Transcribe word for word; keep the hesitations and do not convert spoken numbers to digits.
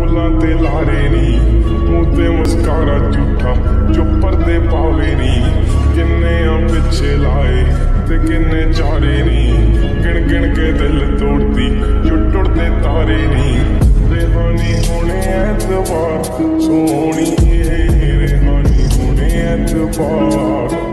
फुल्लां ते लारे नी, मूंह ते मुस्कारा झूठा जो पर्दे पावे नी। किन्ने आ पिछे लाए ते किन्ने चारे नी, गिण गिण के दिल तोड़ती जो टुटदे तारे नी। रेहानी होने ऐतबार सोहणी, रेहानी होने ऐतबार।